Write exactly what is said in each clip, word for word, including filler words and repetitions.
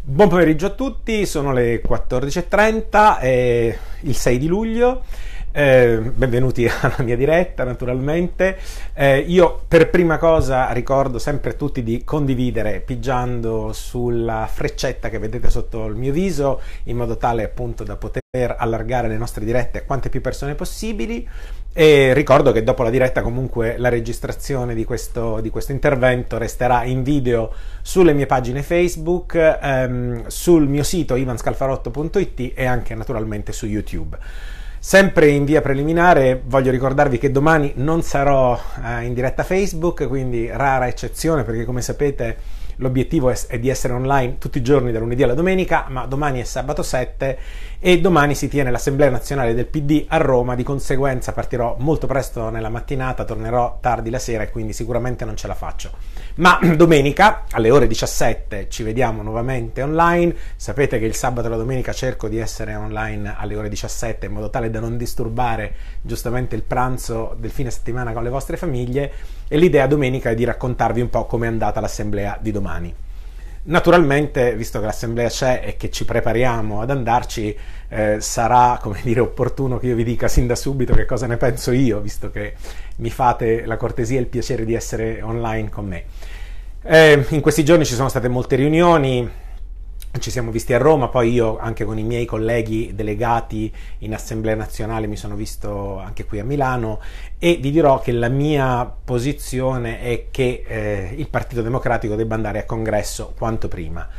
Buon pomeriggio a tutti, sono le quattordici e trenta, è il sei di luglio, eh, benvenuti alla mia diretta naturalmente. Eh, io per prima cosa ricordo sempre a tutti di condividere pigiando sulla freccetta che vedete sotto il mio viso, in modo tale appunto da poter allargare le nostre dirette a quante più persone possibili. E ricordo che dopo la diretta comunque la registrazione di questo, di questo intervento resterà in video sulle mie pagine Facebook, ehm, sul mio sito ivan scalfarotto punto it e anche naturalmente su YouTube. Sempre in via preliminare voglio ricordarvi che domani non sarò eh, in diretta Facebook, quindi rara eccezione, perché come sapete l'obiettivo è, è di essere online tutti i giorni da lunedì alla domenica, ma domani è sabato sette e domani si tiene l'Assemblea Nazionale del P D a Roma, di conseguenza partirò molto presto nella mattinata, tornerò tardi la sera e quindi sicuramente non ce la faccio. Ma domenica alle ore diciassette ci vediamo nuovamente online. Sapete che il sabato e la domenica cerco di essere online alle ore diciassette in modo tale da non disturbare giustamente il pranzo del fine settimana con le vostre famiglie, e l'idea domenica è di raccontarvi un po' come è andata l'assemblea di domani. Naturalmente, visto che l'assemblea c'è e che ci prepariamo ad andarci, eh, sarà, come dire, opportuno che io vi dica sin da subito che cosa ne penso io, visto che mi fate la cortesia e il piacere di essere online con me. Eh, in questi giorni ci sono state molte riunioni, ci siamo visti a Roma, poi io anche con i miei colleghi delegati in Assemblea Nazionale mi sono visto anche qui a Milano, e vi dirò che la mia posizione è che eh, il Partito Democratico debba andare a congresso quanto prima.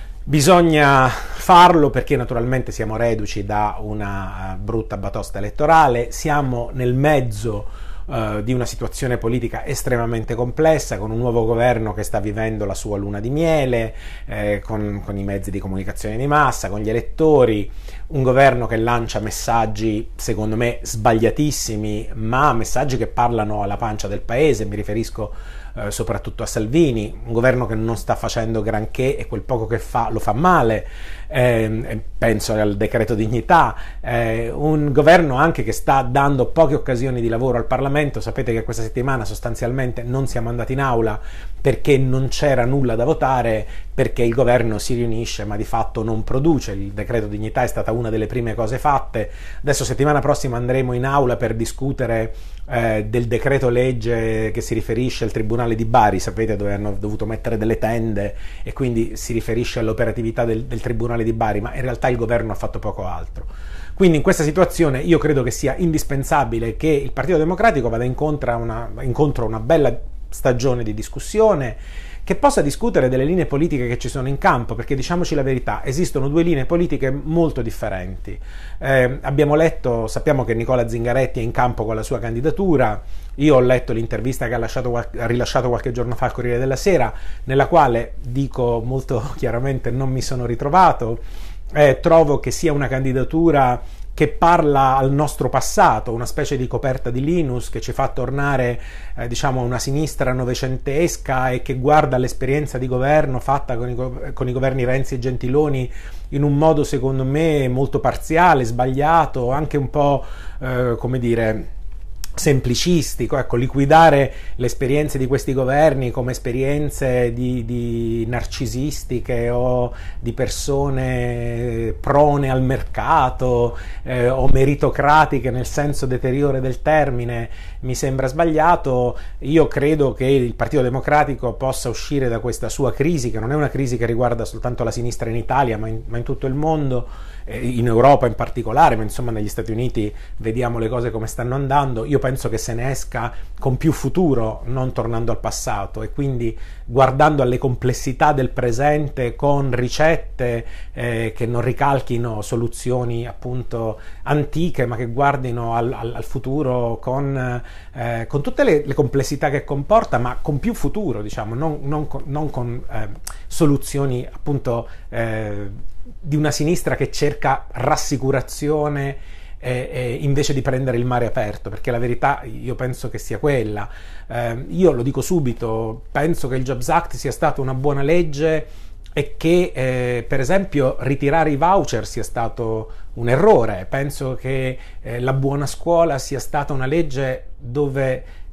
Bisogna farlo perché naturalmente siamo reduci da una brutta batosta elettorale, siamo nel mezzo Uh, di una situazione politica estremamente complessa, con un nuovo governo che sta vivendo la sua luna di miele, eh, con, con i mezzi di comunicazione di massa, con gli elettori, un governo che lancia messaggi secondo me sbagliatissimi, ma messaggi che parlano alla pancia del paese. Mi riferisco eh, soprattutto a Salvini, un governo che non sta facendo granché e quel poco che fa lo fa male. Eh, penso al decreto dignità, eh, un governo anche che sta dando poche occasioni di lavoro al Parlamento. Sapete che questa settimana sostanzialmente non siamo andati in aula perché non c'era nulla da votare, perché il governo si riunisce ma di fatto non produce. Il decreto dignità è stata una delle prime cose fatte. Adesso settimana prossima andremo in aula per discutere eh, del decreto legge che si riferisce al Tribunale di Bari, sapete, dove hanno dovuto mettere delle tende, e quindi si riferisce all'operatività del, del Tribunale di Bari, ma in realtà il governo ha fatto poco altro. Quindi in questa situazione io credo che sia indispensabile che il Partito Democratico vada incontro a una, incontro a una bella stagione di discussione, che possa discutere delle linee politiche che ci sono in campo, perché diciamoci la verità, esistono due linee politiche molto differenti. Eh, abbiamo letto, sappiamo che Nicola Zingaretti è in campo con la sua candidatura. Io ho letto l'intervista che ha, lasciato, ha rilasciato qualche giorno fa al Corriere della Sera, nella quale, dico molto chiaramente, non mi sono ritrovato. Eh, trovo che sia una candidatura che parla al nostro passato, una specie di coperta di Linus che ci fa tornare eh, diciamo a una sinistra novecentesca, e che guarda all'esperienza di governo fatta con i, con i governi Renzi e Gentiloni in un modo secondo me molto parziale, sbagliato, anche un po' eh, come dire semplicistico. Ecco, liquidare le esperienze di questi governi come esperienze di, di narcisistiche o di persone prone al mercato eh, o meritocratiche nel senso deteriore del termine mi sembra sbagliato. Io credo che il Partito Democratico possa uscire da questa sua crisi, che non è una crisi che riguarda soltanto la sinistra in Italia, ma in, ma in tutto il mondo, in Europa in particolare, ma insomma negli Stati Uniti vediamo le cose come stanno andando. Io penso che se ne esca con più futuro, non tornando al passato, e quindi guardando alle complessità del presente con ricette eh, che non ricalchino soluzioni appunto antiche, ma che guardino al, al, al futuro con, eh, con tutte le, le complessità che comporta, ma con più futuro, diciamo, non, non con, non con eh, soluzioni appunto eh, di una sinistra che cerca rassicurazione eh, eh, invece di prendere il mare aperto, perché la verità io penso che sia quella. Eh, io lo dico subito, penso che il Jobs Act sia stata una buona legge e che eh, per esempio ritirare i voucher sia stato un errore. Penso che eh, la buona scuola sia stata una legge dove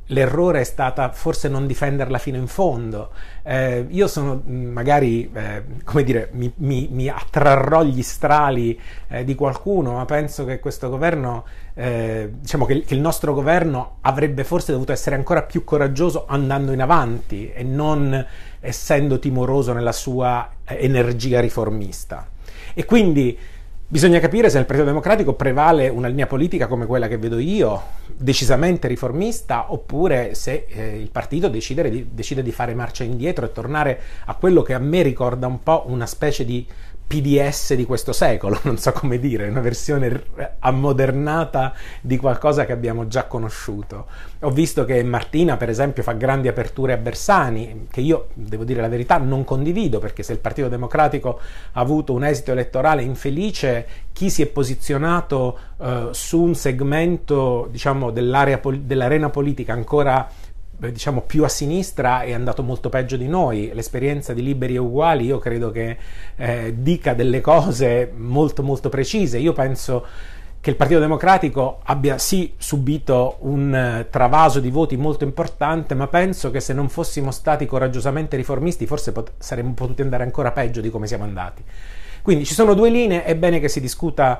l'errore è stata forse non difenderla fino in fondo. Eh, io sono magari, eh, come dire, mi, mi, mi attrarrò gli strali eh, di qualcuno, ma penso che questo governo, eh, diciamo che, che il nostro governo avrebbe forse dovuto essere ancora più coraggioso andando in avanti e non essendo timoroso nella sua eh, energia riformista. E quindi bisogna capire se nel Partito Democratico prevale una linea politica come quella che vedo io, decisamente riformista, oppure se eh, il partito decide di, decide di fare marcia indietro e tornare a quello che a me ricorda un po' una specie di P D S di questo secolo, non so come dire, una versione ammodernata di qualcosa che abbiamo già conosciuto. Ho visto che Martina, per esempio, fa grandi aperture a Bersani, che io, devo dire la verità, non condivido, perché se il Partito Democratico ha avuto un esito elettorale infelice, chi si è posizionato eh, su un segmento, diciamo, dell'area pol- dell'arena politica ancora diciamo più a sinistra è andato molto peggio di noi. L'esperienza di Liberi e Uguali io credo che eh, dica delle cose molto molto precise. Io penso che il Partito Democratico abbia sì subito un uh, travaso di voti molto importante, ma penso che se non fossimo stati coraggiosamente riformisti forse pot- saremmo potuti andare ancora peggio di come siamo andati. Quindi ci sono due linee, è bene che si discuta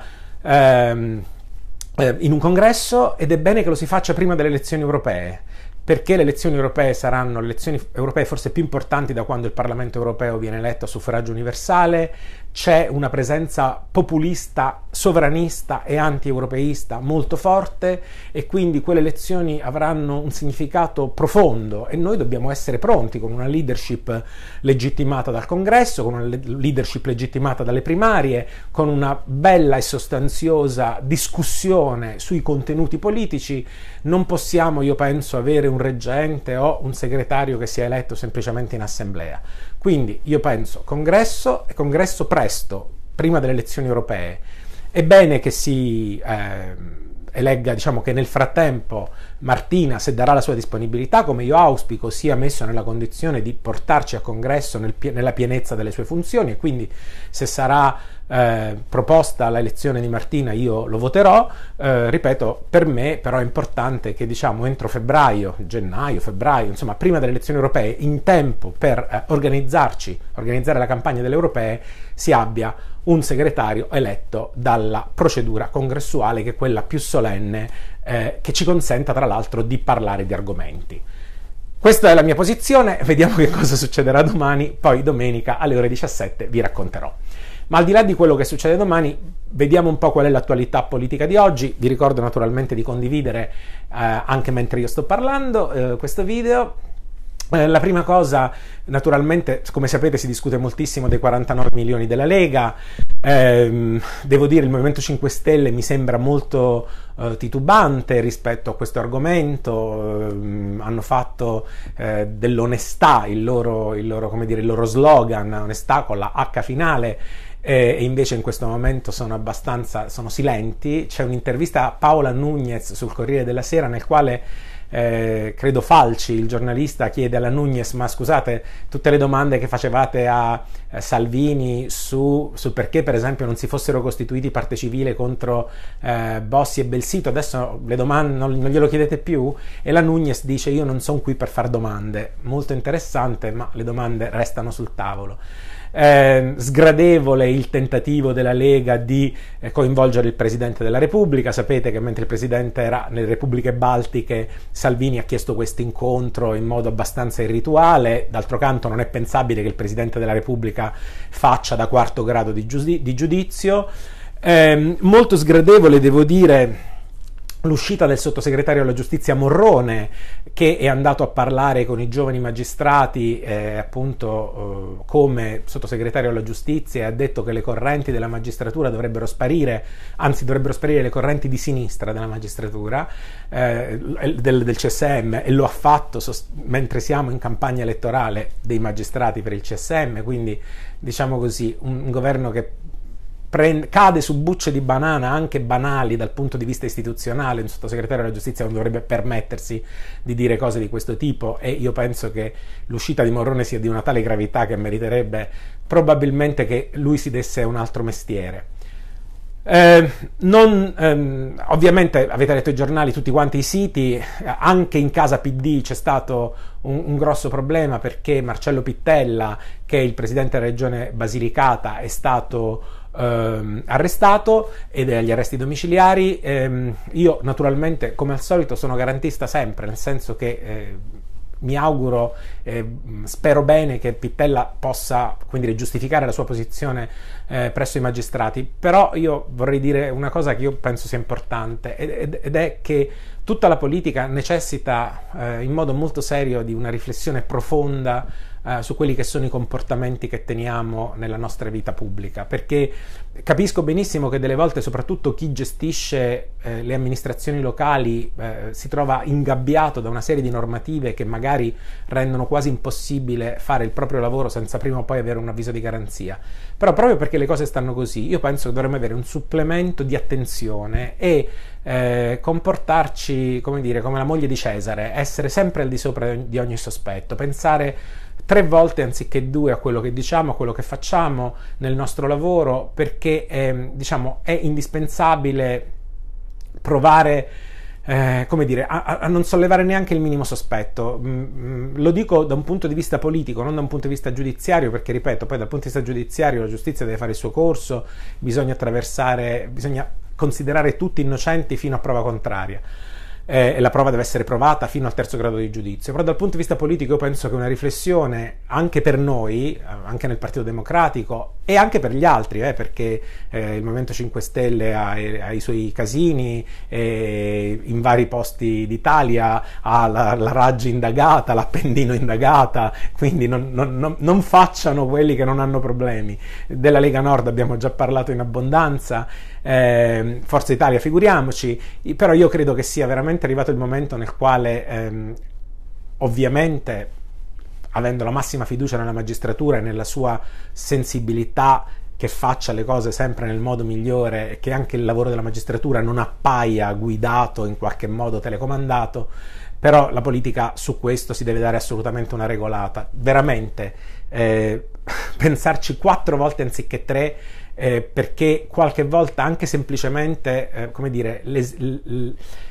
ehm, eh, in un congresso ed è bene che lo si faccia prima delle elezioni europee, perché le elezioni europee saranno le elezioni europee forse più importanti da quando il Parlamento europeo viene eletto a suffragio universale. C'è una presenza populista, sovranista e anti-europeista molto forte e quindi quelle elezioni avranno un significato profondo e noi dobbiamo essere pronti con una leadership legittimata dal Congresso, con una leadership legittimata dalle primarie, con una bella e sostanziosa discussione sui contenuti politici. Non possiamo, io penso, avere un reggente o un segretario che sia eletto semplicemente in assemblea. Quindi io penso congresso e congresso presto, prima delle elezioni europee. È bene che si eh, elegga, diciamo che nel frattempo Martina, se darà la sua disponibilità, come io auspico, sia messo nella condizione di portarci a congresso nel, nella pienezza delle sue funzioni e quindi se sarà eh, proposta l'elezione di Martina io lo voterò. Eh, ripeto, per me però è importante che diciamo entro febbraio, gennaio, febbraio, insomma prima delle elezioni europee, in tempo per eh, organizzarci, organizzare la campagna delle europee, si abbia un segretario eletto dalla procedura congressuale, che è quella più solenne, eh, che ci consenta tra l'altro di parlare di argomenti. Questa è la mia posizione, vediamo che cosa succederà domani, poi domenica alle ore diciassette vi racconterò. Ma al di là di quello che succede domani, vediamo un po' qual è l'attualità politica di oggi. Vi ricordo naturalmente di condividere eh, anche mentre io sto parlando eh, questo video. Eh, la prima cosa, naturalmente, come sapete si discute moltissimo dei quarantanove milioni della Lega. Eh, devo dire, il Movimento cinque Stelle mi sembra molto eh, titubante rispetto a questo argomento. Eh, hanno fatto eh, dell'onestà il loro, il loro, come dire, il loro slogan, onestà con la H finale, e invece in questo momento sono abbastanza sono silenti. C'è un'intervista a Paola Núñez sul Corriere della Sera nel quale Eh, credo Falci, il giornalista, chiede alla Núñez: ma scusate, tutte le domande che facevate a eh, Salvini su, su perché per esempio non si fossero costituiti parte civile contro eh, Bossi e Belsito, adesso le domande non, non glielo chiedete più? E la Núñez dice: io non sono qui per fare domande. Molto interessante, ma le domande restano sul tavolo. Eh, sgradevole il tentativo della Lega di eh, coinvolgere il Presidente della Repubblica. Sapete che mentre il Presidente era nelle Repubbliche Baltiche, Salvini ha chiesto questo incontro in modo abbastanza irrituale. D'altro canto non è pensabile che il Presidente della Repubblica faccia da quarto grado di, giudi- di giudizio. Eh, molto sgradevole, devo dire, l'uscita del sottosegretario alla giustizia Morrone, che è andato a parlare con i giovani magistrati eh, appunto eh, come sottosegretario alla giustizia, e ha detto che le correnti della magistratura dovrebbero sparire, anzi dovrebbero sparire le correnti di sinistra della magistratura, eh, del, del C S M, e lo ha fatto sost- mentre siamo in campagna elettorale dei magistrati per il C S M. Quindi diciamo così, un, un governo che cade su bucce di banana anche banali dal punto di vista istituzionale. Un sottosegretario della giustizia non dovrebbe permettersi di dire cose di questo tipo, e io penso che l'uscita di Morrone sia di una tale gravità che meriterebbe probabilmente che lui si desse un altro mestiere. Eh, non, ehm, ovviamente avete letto i giornali, tutti quanti i siti, anche in casa P D c'è stato un, un grosso problema perché Marcello Pittella, che è il presidente della regione Basilicata, è stato ehm, arrestato ed è agli arresti domiciliari. Ehm, io naturalmente, come al solito, sono garantista sempre, nel senso che eh, mi auguro, eh, spero bene che Pittella possa, quindi, giustificare la sua posizione eh, presso i magistrati, però io vorrei dire una cosa che io penso sia importante ed, ed è che tutta la politica necessita eh, in modo molto serio di una riflessione profonda eh, su quelli che sono i comportamenti che teniamo nella nostra vita pubblica, perché capisco benissimo che delle volte soprattutto chi gestisce eh, le amministrazioni locali eh, si trova ingabbiato da una serie di normative che magari rendono quasi impossibile fare il proprio lavoro senza prima o poi avere un avviso di garanzia. Però proprio perché le cose stanno così, io penso che dovremmo avere un supplemento di attenzione e eh, comportarci, come dire, come la moglie di Cesare, essere sempre al di sopra di ogni sospetto, pensare tre volte anziché due a quello che diciamo, a quello che facciamo nel nostro lavoro, perché eh, diciamo è indispensabile provare eh, come dire, a, a non sollevare neanche il minimo sospetto. Mm, lo dico da un punto di vista politico, non da un punto di vista giudiziario, perché ripeto, poi dal punto di vista giudiziario la giustizia deve fare il suo corso, bisogna attraversare, bisogna considerare tutti innocenti fino a prova contraria. Eh, e la prova deve essere provata fino al terzo grado di giudizio. Però dal punto di vista politico io penso che una riflessione anche per noi, anche nel Partito Democratico e anche per gli altri, eh, perché eh, il Movimento cinque Stelle ha, ha i suoi casini eh, in vari posti d'Italia, ha la, la Raggi indagata, l'Appendino indagata, quindi non, non, non facciano quelli che non hanno problemi. Della Lega Nord abbiamo già parlato in abbondanza, eh, Forza Italia figuriamoci, però io credo che sia veramente arrivato il momento nel quale ehm, ovviamente, avendo la massima fiducia nella magistratura e nella sua sensibilità che faccia le cose sempre nel modo migliore e che anche il lavoro della magistratura non appaia guidato, in qualche modo telecomandato, però la politica su questo si deve dare assolutamente una regolata, veramente eh, pensarci quattro volte anziché tre, eh, perché qualche volta anche semplicemente eh, come dire le, le,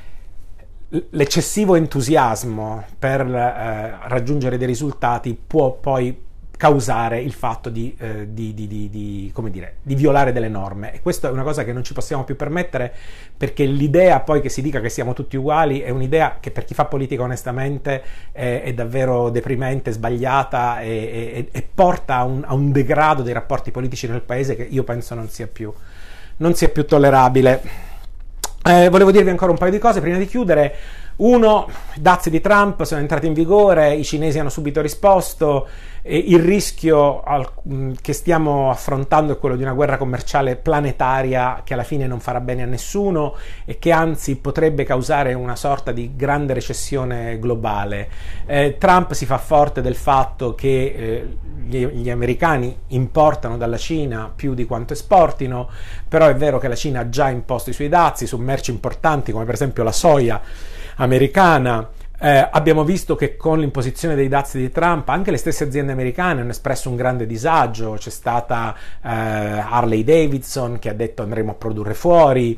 l'eccessivo entusiasmo per eh, raggiungere dei risultati può poi causare il fatto di, eh, di, di, di, di, come dire, di violare delle norme, e questa è una cosa che non ci possiamo più permettere, perché l'idea poi che si dica che siamo tutti uguali è un'idea che per chi fa politica onestamente è, è davvero deprimente, sbagliata e, e, e porta a un, a un degrado dei rapporti politici nel paese che io penso non sia più, non sia più tollerabile. Eh, volevo dirvi ancora un paio di cose prima di chiudere. Uno, i dazi di Trump sono entrati in vigore, i cinesi hanno subito risposto, e il rischio al, che stiamo affrontando è quello di una guerra commerciale planetaria che alla fine non farà bene a nessuno e che anzi potrebbe causare una sorta di grande recessione globale. Eh, Trump si fa forte del fatto che eh, gli, gli americani importano dalla Cina più di quanto esportino, però è vero che la Cina ha già imposto i suoi dazi su merci importanti come per esempio la soia americana. Eh, abbiamo visto che con l'imposizione dei dazi di Trump anche le stesse aziende americane hanno espresso un grande disagio. C'è stata eh, Harley Davidson che ha detto andremo a produrre fuori,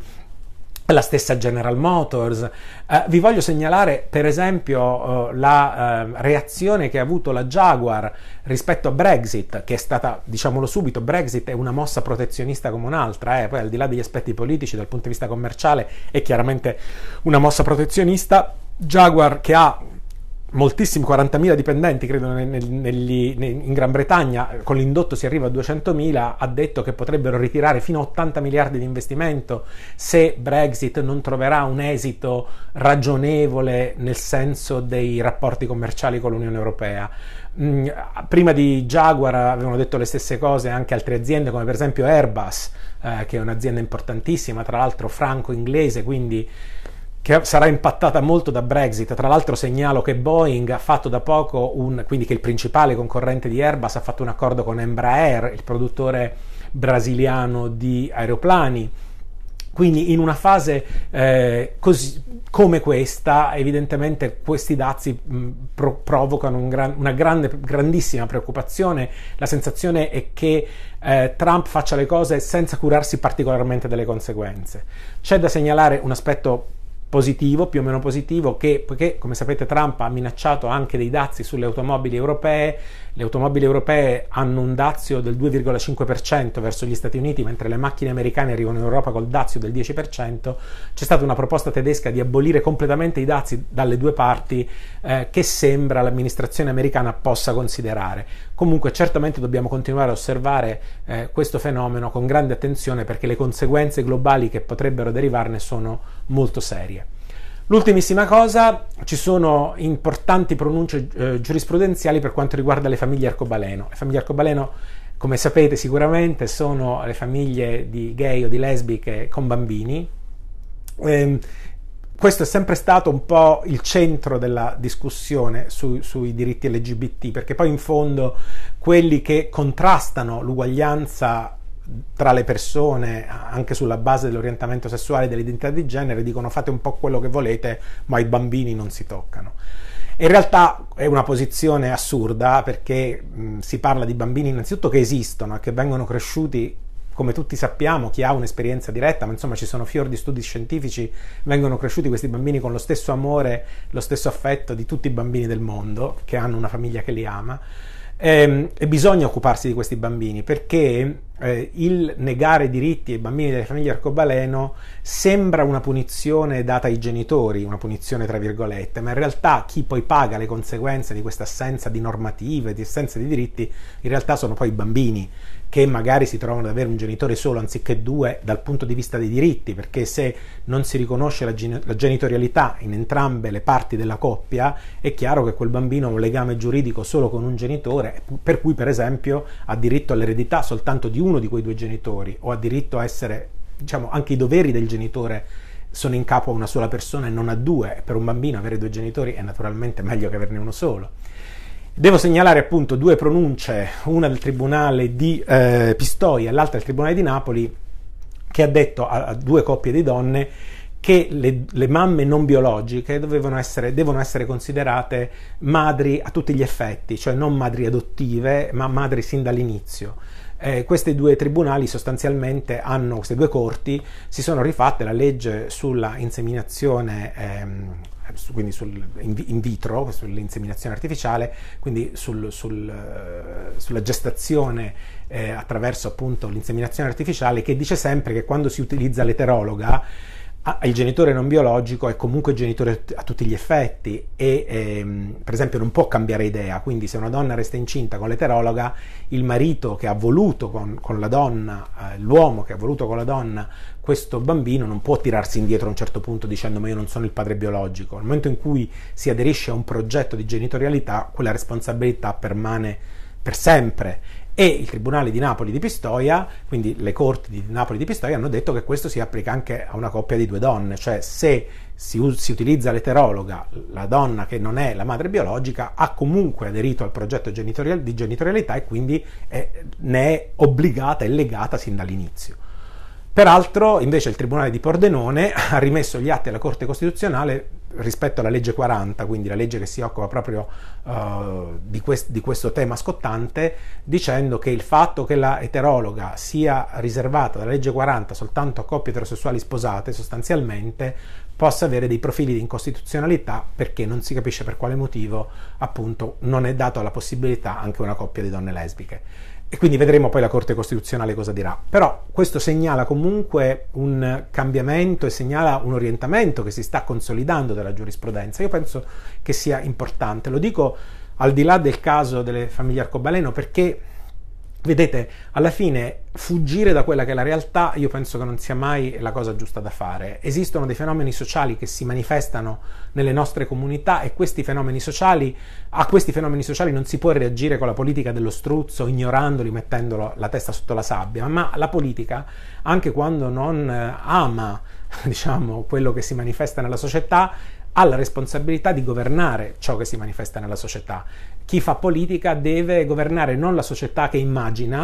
la stessa General Motors. Eh, vi voglio segnalare per esempio eh, la eh, reazione che ha avuto la Jaguar rispetto a Brexit, che è stata, diciamolo subito, Brexit è una mossa protezionista come un'altra, eh. Poi al di là degli aspetti politici dal punto di vista commerciale è chiaramente una mossa protezionista. Jaguar, che ha moltissimi, quarantamila dipendenti credo negli, negli, in Gran Bretagna, con l'indotto si arriva a duecentomila, ha detto che potrebbero ritirare fino a ottanta miliardi di investimento se Brexit non troverà un esito ragionevole nel senso dei rapporti commerciali con l'Unione Europea. Mm, prima di Jaguar avevano detto le stesse cose anche altre aziende come per esempio Airbus, eh, che è un'azienda importantissima, tra l'altro franco-inglese, quindi che sarà impattata molto da Brexit. Tra l'altro segnalo che Boeing ha fatto da poco, un, quindi che il principale concorrente di Airbus ha fatto un accordo con Embraer, il produttore brasiliano di aeroplani, Quindi in una fase eh, così, come questa, evidentemente questi dazi mh, pro- provocano un gran, una grande, grandissima preoccupazione. La sensazione è che eh, Trump faccia le cose senza curarsi particolarmente delle conseguenze. C'è da segnalare un aspetto positivo, più o meno positivo, che poiché, come sapete, Trump ha minacciato anche dei dazi sulle automobili europee. Le automobili europee hanno un dazio del due virgola cinque per cento verso gli Stati Uniti, mentre le macchine americane arrivano in Europa col dazio del dieci per cento. C'è stata una proposta tedesca di abolire completamente i dazi dalle due parti, eh, che sembra l'amministrazione americana possa considerare. Comunque certamente dobbiamo continuare a osservare eh, questo fenomeno con grande attenzione, perché le conseguenze globali che potrebbero derivarne sono molto serie. L'ultimissima cosa, ci sono importanti pronunce eh, giurisprudenziali per quanto riguarda le famiglie arcobaleno. Le famiglie arcobaleno, come sapete sicuramente, sono le famiglie di gay o di lesbiche con bambini. Eh, questo è sempre stato un po' il centro della discussione su, sui diritti L G B T, perché poi in fondo quelli che contrastano l'uguaglianza tra le persone anche sulla base dell'orientamento sessuale e dell'identità di genere dicono: fate un po' quello che volete, ma i bambini non si toccano. In realtà è una posizione assurda, perché mh, si parla di bambini innanzitutto che esistono e che vengono cresciuti, come tutti sappiamo, chi ha un'esperienza diretta, ma insomma ci sono fior di studi scientifici, vengono cresciuti questi bambini con lo stesso amore, lo stesso affetto di tutti i bambini del mondo, che hanno una famiglia che li ama. E, e bisogna occuparsi di questi bambini, perché eh, il negare diritti ai bambini delle famiglie arcobaleno sembra una punizione data ai genitori, una punizione tra virgolette, ma in realtà chi poi paga le conseguenze di questa assenza di normative, di assenza di diritti, in realtà sono poi i bambini, che magari si trovano ad avere un genitore solo anziché due dal punto di vista dei diritti, perché se non si riconosce la, gen- la genitorialità in entrambe le parti della coppia, è chiaro che quel bambino ha un legame giuridico solo con un genitore, per cui per esempio ha diritto all'eredità soltanto di uno di quei due genitori, o ha diritto a essere, diciamo, anche i doveri del genitore sono in capo a una sola persona e non a due. Per un bambino avere due genitori è naturalmente meglio che averne uno solo. Devo segnalare appunto due pronunce, una del Tribunale di eh, Pistoia e l'altra del Tribunale di Napoli, che ha detto a, a due coppie di donne che le, le mamme non biologiche dovevano essere, devono essere considerate madri a tutti gli effetti, cioè non madri adottive, ma madri sin dall'inizio. Eh, questi due tribunali sostanzialmente hanno, queste due corti si sono rifatte la legge sulla inseminazione ehm, quindi sul, in vitro, sull'inseminazione artificiale, quindi sul, sul, sulla gestazione eh, attraverso appunto l'inseminazione artificiale, che dice sempre che quando si utilizza l'eterologa il genitore non biologico è comunque genitore a tutti gli effetti e ehm, per esempio non può cambiare idea, quindi se una donna resta incinta con l'eterologa, il marito che ha voluto con, con la donna, eh, l'uomo che ha voluto con la donna questo bambino non può tirarsi indietro a un certo punto dicendo: ma io non sono il padre biologico. Nel momento in cui si aderisce a un progetto di genitorialità, quella responsabilità permane per sempre. E il Tribunale di Napoli di Pistoia, quindi le corti di Napoli di Pistoia, hanno detto che questo si applica anche a una coppia di due donne, cioè se si, us- si utilizza l'eterologa, la donna che non è la madre biologica ha comunque aderito al progetto genitorial- di genitorialità e quindi è, ne è obbligata e legata sin dall'inizio. Peraltro, invece, il Tribunale di Pordenone ha rimesso gli atti alla Corte Costituzionale rispetto alla legge quaranta, quindi la legge che si occupa proprio uh, di, quest- di questo tema scottante, dicendo che il fatto che la eterologa sia riservata dalla legge quaranta soltanto a coppie eterosessuali sposate, sostanzialmente possa avere dei profili di incostituzionalità, perché non si capisce per quale motivo appunto non è dato la possibilità anche a una coppia di donne lesbiche. E quindi vedremo poi la Corte Costituzionale cosa dirà. Però questo segnala comunque un cambiamento e segnala un orientamento che si sta consolidando della giurisprudenza. Io penso che sia importante. Lo dico al di là del caso delle famiglie arcobaleno, perché vedete, alla fine fuggire da quella che è la realtà io penso che non sia mai la cosa giusta da fare. Esistono dei fenomeni sociali che si manifestano nelle nostre comunità e questi fenomeni sociali, a questi fenomeni sociali non si può reagire con la politica dello struzzo, ignorandoli, mettendo la testa sotto la sabbia, ma la politica, anche quando non ama, diciamo, quello che si manifesta nella società, ha la responsabilità di governare ciò che si manifesta nella società. Chi fa politica deve governare non la società che immagina,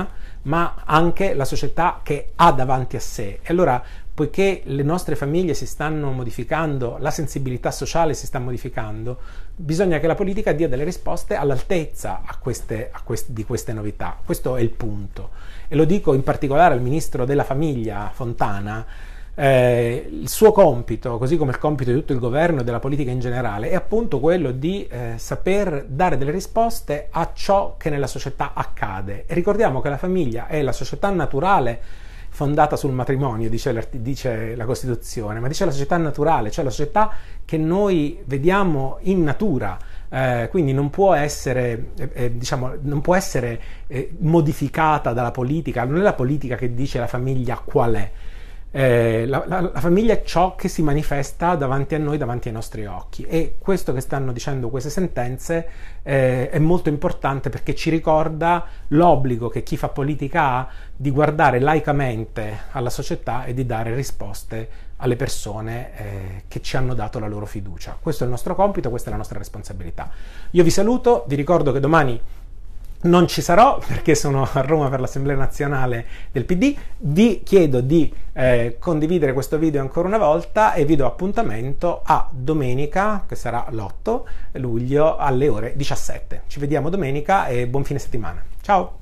ma anche la società che ha davanti a sé. E allora, poiché le nostre famiglie si stanno modificando, la sensibilità sociale si sta modificando, bisogna che la politica dia delle risposte all'altezza a queste, a queste, di queste novità. Questo è il punto. E lo dico in particolare al ministro della famiglia Fontana. Eh, il suo compito, così come il compito di tutto il governo e della politica in generale, è appunto quello di eh, saper dare delle risposte a ciò che nella società accade. E ricordiamo che la famiglia è la società naturale fondata sul matrimonio, dice, dice la Costituzione, ma dice la società naturale, cioè la società che noi vediamo in natura. Eh, quindi non può essere, eh, eh, diciamo, non può essere eh, modificata dalla politica. Non è la politica che dice la famiglia qual è. Eh, la, la, la famiglia è ciò che si manifesta davanti a noi, davanti ai nostri occhi, e questo che stanno dicendo queste sentenze eh, è molto importante, perché ci ricorda l'obbligo che chi fa politica ha di guardare laicamente alla società e di dare risposte alle persone eh, che ci hanno dato la loro fiducia. Questo è il nostro compito, questa è la nostra responsabilità. Io vi saluto, vi ricordo che domani non ci sarò perché sono a Roma per l'Assemblea Nazionale del P D. Vi chiedo di eh, condividere questo video ancora una volta e vi do appuntamento a domenica, che sarà l'otto luglio alle ore diciassette. Ci vediamo domenica e buon fine settimana. Ciao!